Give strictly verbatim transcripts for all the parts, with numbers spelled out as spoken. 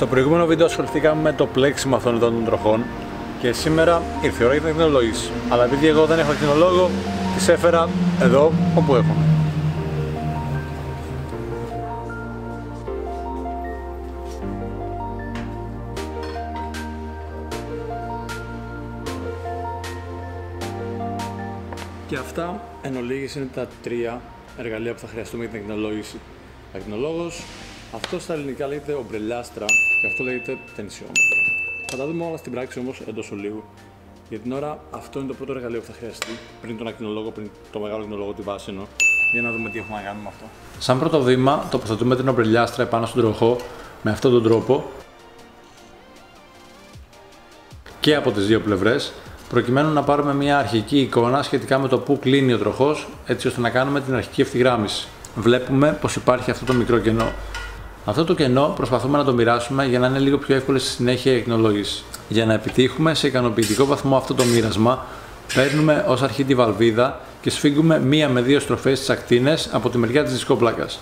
Στο προηγούμενο βίντεο ασχοληθήκαμε με το πλέξιμο αυτών των τροχών και σήμερα ήρθε η ώρα για την ακτινολόγηση. Αλλά επειδή εγώ δεν έχω ακτινολόγο, τις έφερα εδώ όπου έχουμε. Και αυτά εν ολίγης είναι τα τρία εργαλεία που θα χρειαστούμε για την ακτινολόγηση. Ακτινολόγος, αυτό στα ελληνικά λέγεται ομπρελιάστρα και αυτό λέγεται τενσιόμετρο. Θα τα δούμε όλα στην πράξη όμως εντός ολίγου. Για την ώρα αυτό είναι το πρώτο εργαλείο που θα χρειαστεί πριν τον ακτινολόγο, πριν το μεγάλο ακτινολόγο τη βάσινο, για να δούμε τι έχουμε να κάνουμε με αυτό. Σαν πρώτο βήμα τοποθετούμε την ομπρελιάστρα επάνω στον τροχό με αυτόν τον τρόπο και από τις δύο πλευρές, προκειμένου να πάρουμε μια αρχική εικόνα σχετικά με το που κλείνει ο τροχός, έτσι ώστε να κάνουμε την αρχική ευθυγράμμιση. Βλέπουμε πως υπάρχει αυτό το μικρό κενό. Αυτό το κενό προσπαθούμε να το μοιράσουμε για να είναι λίγο πιο εύκολη στη συνέχεια η ακτινολόγηση. Για να επιτύχουμε σε ικανοποιητικό βαθμό αυτό το μοίρασμα, παίρνουμε ως αρχή τη βαλβίδα και σφίγγουμε μία με δύο στροφές στις ακτίνες από τη μεριά της δισκόπλακας.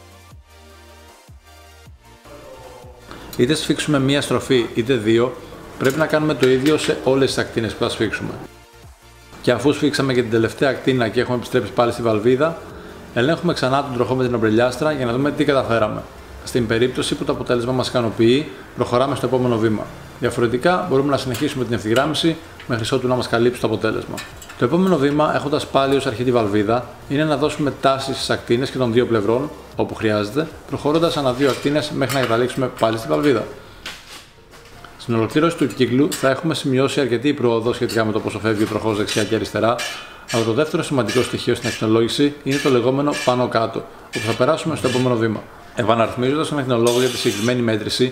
Είτε σφίξουμε μία στροφή είτε δύο, πρέπει να κάνουμε το ίδιο σε όλες τις ακτίνες που θα σφίξουμε. Και αφού σφίξαμε και την τελευταία ακτίνα και έχουμε επιστρέψει πάλι στη βαλβίδα, ελέγχουμε ξανά τον τροχό με την ομπρελιάστρα για να δούμε τι καταφέραμε. Στην περίπτωση που το αποτέλεσμα μας ικανοποιεί, προχωράμε στο επόμενο βήμα. Διαφορετικά, μπορούμε να συνεχίσουμε την ευθυγράμμιση μέχρι ότου να μας καλύψει το αποτέλεσμα. Το επόμενο βήμα, έχοντας πάλι ως αρχή τη βαλβίδα, είναι να δώσουμε τάσεις στις ακτίνες και των δύο πλευρών, όπου χρειάζεται, προχωρώντας ανά δύο ακτίνες μέχρι να καταλήξουμε πάλι στη βαλβίδα. Στην ολοκλήρωση του κύκλου θα έχουμε σημειώσει αρκετή πρόοδο σχετικά με το πόσο φεύγει ο τροχός δεξιά και αριστερά, αλλά το δεύτερο σημαντικό στοιχείο στην ακτινολόγηση είναι το λεγόμενο πάνω-κάτω, όπου θα περάσουμε στο επόμενο βήμα. Επαναρρυθμίζοντας τον ακτινολόγο για τη συγκεκριμένη μέτρηση,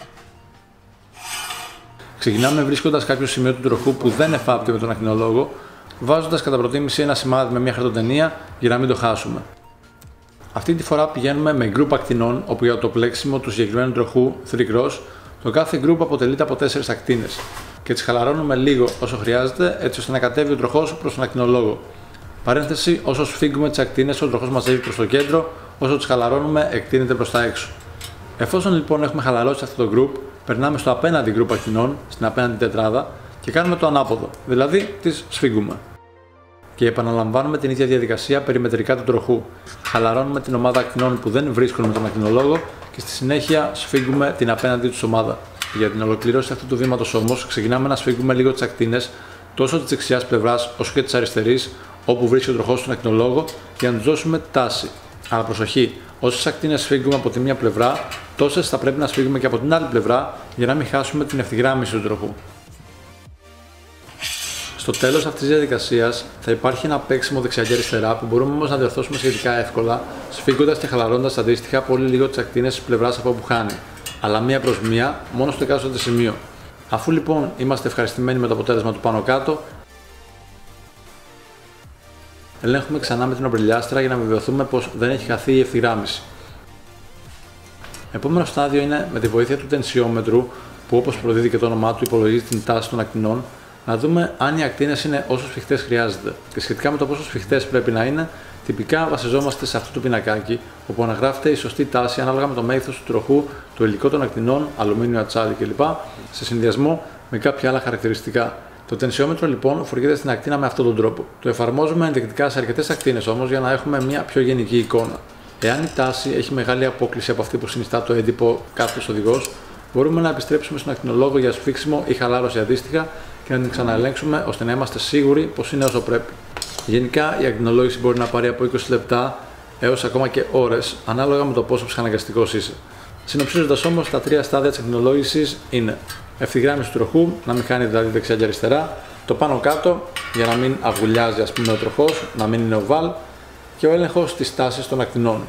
ξεκινάμε βρίσκοντας κάποιο σημείο του τροχού που δεν εφάπτει με τον ακτινολόγο, βάζοντας κατά προτίμηση ένα σημάδι με μια χαρτοτενία για να μην το χάσουμε. Αυτή τη φορά πηγαίνουμε με γκρουπ ακτινών, όπου για το πλέξιμο του συγκεκριμένου τροχού three cross, το κάθε γκρουπ αποτελείται από τέσσερις ακτίνες και τις χαλαρώνουμε λίγο όσο χρειάζεται, έτσι ώστε να κατέβει ο τροχός προς τον ακτινολόγο. Παρένθεση, όσο σφίγγουμε τις ακτίνες, ο τροχός μαζεύει προς το κέντρο, όσο τις χαλαρώνουμε, εκτείνεται προς τα έξω. Εφόσον λοιπόν έχουμε χαλαρώσει αυτό το group, περνάμε στο απέναντι group ακτινών, στην απέναντι τετράδα και κάνουμε το ανάποδο, δηλαδή τις σφίγγουμε. Και επαναλαμβάνουμε την ίδια διαδικασία περιμετρικά του τροχού. Χαλαρώνουμε την ομάδα ακτινών που δεν βρίσκουν με τον ακτινολόγο και στη συνέχεια σφίγγουμε την απέναντι τους ομάδα. Για την ολοκλήρωση αυτού του βήματος όμως, ξεκινάμε να σφίγγουμε λίγο τις ακτίνες, τόσο της δεξιάς πλευράς όσο και της αριστερής, όπου βρίσκει ο τροχός στον ακτινολόγο, για να τους δώσουμε τάση. Αλλά προσοχή, όσες ακτίνες σφίγγουμε από τη μία πλευρά, τόσες θα πρέπει να σφίγγουμε και από την άλλη πλευρά για να μην χάσουμε την ευθυγράμμιση του τροχού. Στο τέλος αυτής της διαδικασίας θα υπάρχει ένα παίξιμο δεξιά και αριστερά που μπορούμε όμως να διορθώσουμε σχετικά εύκολα, σφίγγοντας και χαλαρώντας αντίστοιχα πολύ λίγο τις ακτίνες της πλευράς από όπου χάνει, αλλά μία προς μία μόνο στο εκάστοτε σημείο. Αφού λοιπόν είμαστε ευχαριστημένοι με το αποτέλεσμα του πάνω κάτω, ελέγχουμε ξανά με την ομπρελιάστρα για να βεβαιωθούμε πως δεν έχει χαθεί η ευθυγράμμιση. Επόμενο στάδιο είναι με τη βοήθεια του τενσιόμετρου, που όπως προδίδει και το όνομά του υπολογίζει την τάση των ακτινών, να δούμε αν οι ακτίνες είναι όσο σφιχτές χρειάζεται. Και σχετικά με το πόσο σφιχτές πρέπει να είναι, τυπικά βασιζόμαστε σε αυτό το πινακάκι, όπου αναγράφεται η σωστή τάση ανάλογα με το μέγεθος του τροχού, το υλικό των ακτινών, αλουμίνιο, ατσάλι κλπ. Σε συνδυασμό με κάποια άλλα χαρακτηριστικά. Το τενσιόμετρο λοιπόν φοριέται στην ακτίνα με αυτόν τον τρόπο. Το εφαρμόζουμε ενδεικτικά σε αρκετές ακτίνες όμως για να έχουμε μια πιο γενική εικόνα. Εάν η τάση έχει μεγάλη απόκληση από αυτή που συνιστά το έντυπο κάποιος οδηγός, μπορούμε να επιστρέψουμε στον ακτινολόγο για σφίξιμο ή χαλάρωση αντίστοιχα και να την ξαναελέγξουμε ώστε να είμαστε σίγουροι πως είναι όσο πρέπει. Γενικά η ακτινολόγηση μπορεί να πάρει από είκοσι λεπτά έως ακόμα και ώρες, ανάλογα με το πόσο ψυχαναγκαστικός είσαι. Συνοψίζοντας όμως, τα τρία στάδια της ακτινολόγησης είναι ευθυγράμμιση του τροχού, να μην χάνει δηλαδή δεξιά και αριστερά, το πάνω κάτω για να μην αυγουλιάζει ας πούμε ο τροχός, να μην είναι οβάλ, και ο έλεγχος της τάσης των ακτινών.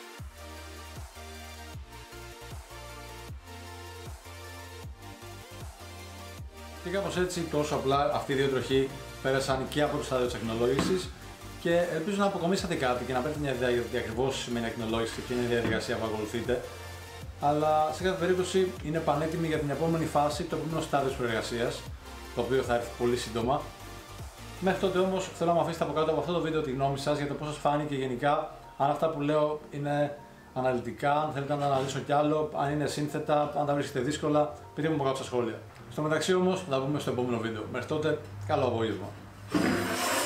Και κάπως έτσι, τόσο απλά, αυτοί οι δύο τροχοί πέρασαν και από το στάδιο της ακτινολόγησης και ελπίζω να αποκομίσατε κάτι και να παίρνετε μια ιδέα για το τι ακριβώς σημαίνει ακτινολόγηση και ποια είναι η διαδικασία που ακολουθείτε. Αλλά σε κάθε περίπτωση είναι πανέτοιμη για την επόμενη φάση, το επόμενο στάδιο της προεργασίας, το οποίο θα έρθει πολύ σύντομα. Μέχρι τότε όμως θέλω να μου αφήσετε από κάτω από αυτό το βίντεο τη γνώμη σας για το πώς σας φάνηκε γενικά, αν αυτά που λέω είναι αναλυτικά, αν θέλετε να αναλύσω κι άλλο, αν είναι σύνθετα, αν τα βρίσκετε δύσκολα, πείτε μου από κάτω στα σχόλια. Στο μεταξύ όμως, θα τα πούμε στο επόμενο βίντεο. Μέχρι τότε, καλό απόγευμα.